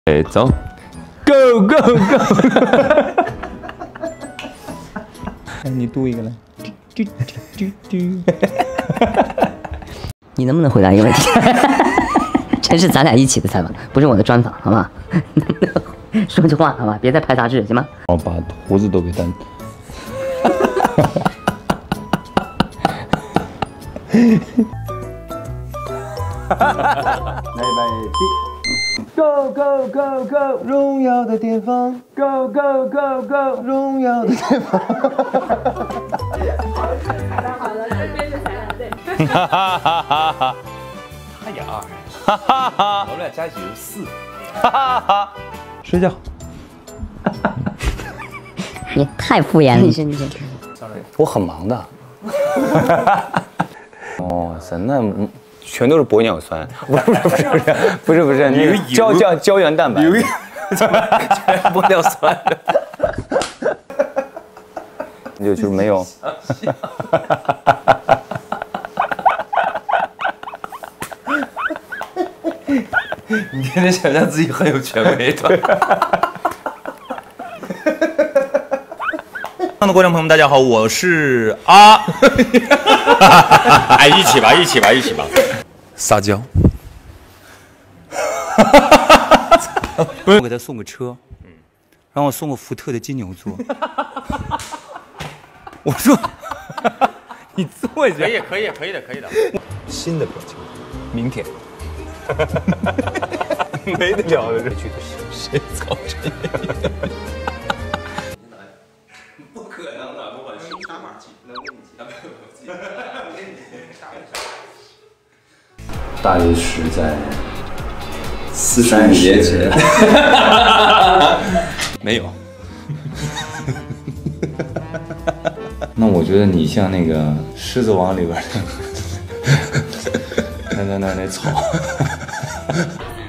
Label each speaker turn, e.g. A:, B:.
A: 哎，走 ，Go Go Go！ 你读一个来。
B: 你能不能回答一个问题？这是咱俩一起的采访，不是我的专访，好吗？说句话，好吧，别再拍杂志，行吗？
A: 我把胡子都给他。来170 ，Go Go Go Go， 荣耀的巅峰 ，Go Go Go Go， 荣耀的巅峰。
C: 好了，这边是采访队。
A: 哈哈哈哈哈！
D: 他也2，
A: 哈哈哈！
D: 我们俩加一起就4。
A: 哈哈哈！睡觉。
B: 你太敷衍了，你是。
D: 我很忙的。哦，那全都是玻尿酸，不是，那个胶原蛋白，全玻尿酸的，就是没有。
E: 你天天想象自己很有权威的。上的观众朋友们，大家好，我是啊，
D: 哎，一起吧，
E: 撒娇。我给他送个车，让我送个福特的金牛座。我说，你坐一下。
D: 可以的。
E: 新的表情，明天。没得聊的，这句的谁操谁？
D: 不可能的，我是打码机，能给你记，
A: 大约是在45年前。
E: 没有。
A: 那我觉得你像那个《狮子王》里边的那草。